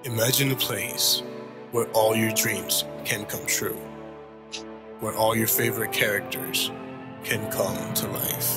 Imagine a place where all your dreams can come true, where all your favorite characters can come to life.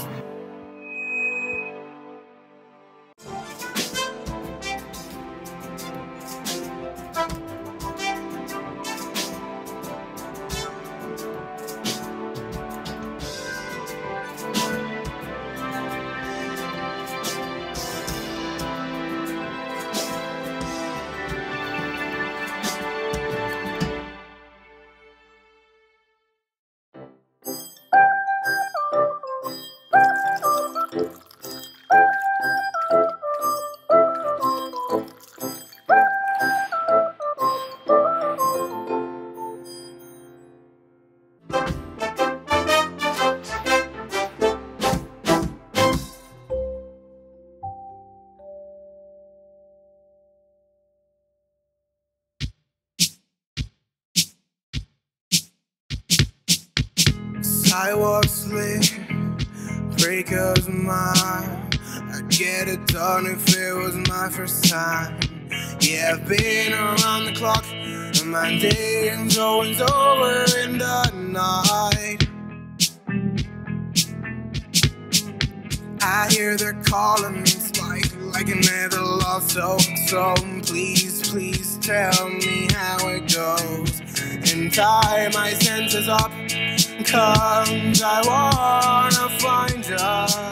Sidewalks lit, breakups mine. I'd get it done if it was my first time. Yeah, I've been around the clock, and my day is always over in the night. I hear they're calling me like I never lost hope. So please tell me how it goes and tie my senses up, 'cause I wanna find you.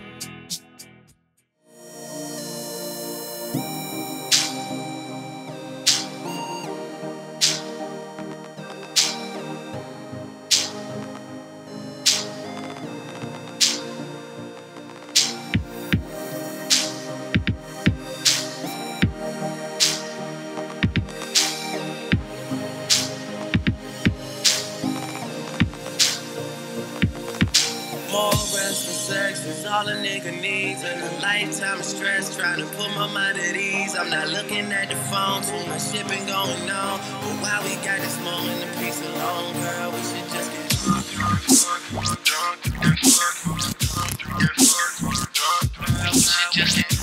More rest and sex is all a nigga needs, and a lifetime of stress trying to put my mind at ease. I'm not looking at the phone, too much shit been going on. But while we got this moment of peace alone, girl, we should just get drunk. Girl, we should just get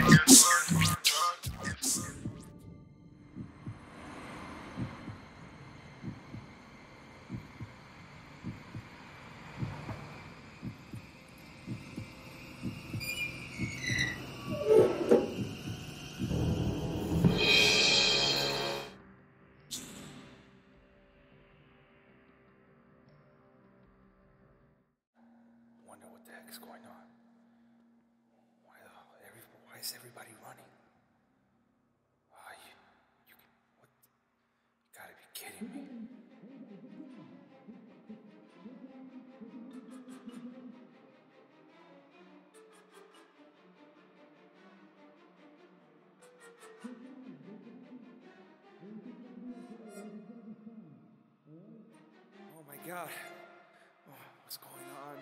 Wonder what the heck is going on. Why is everybody running? You gotta be kidding me. Oh my God. What's going on?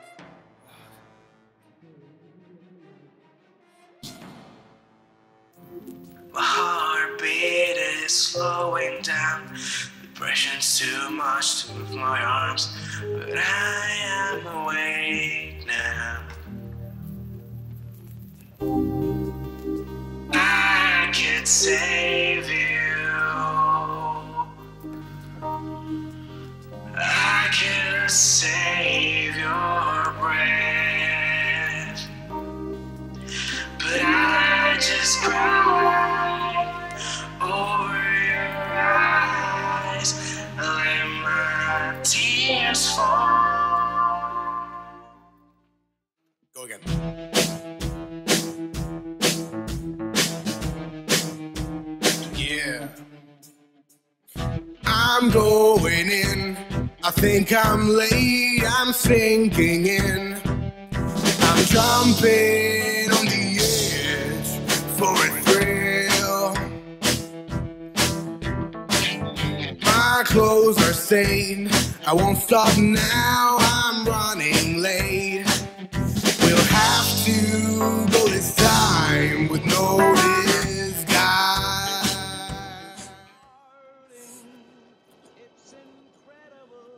My heartbeat is slowing down. The pressure's too much to move my arms, but I am awake now. I could save you. I could save your breath, but I just cry over your eyes and let my tears fall. Go again. Yeah. I'm going in. I think I'm late. I'm sinking in. I'm jumping on the edge for a thrill. My clothes are stained. I won't stop now. I'm running late. We'll have to go this time with no disguise. It's incredible.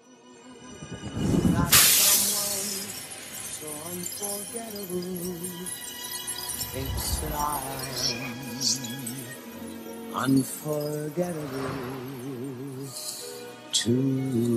Not someone so unforgettable. Thinks that I am unforgettable to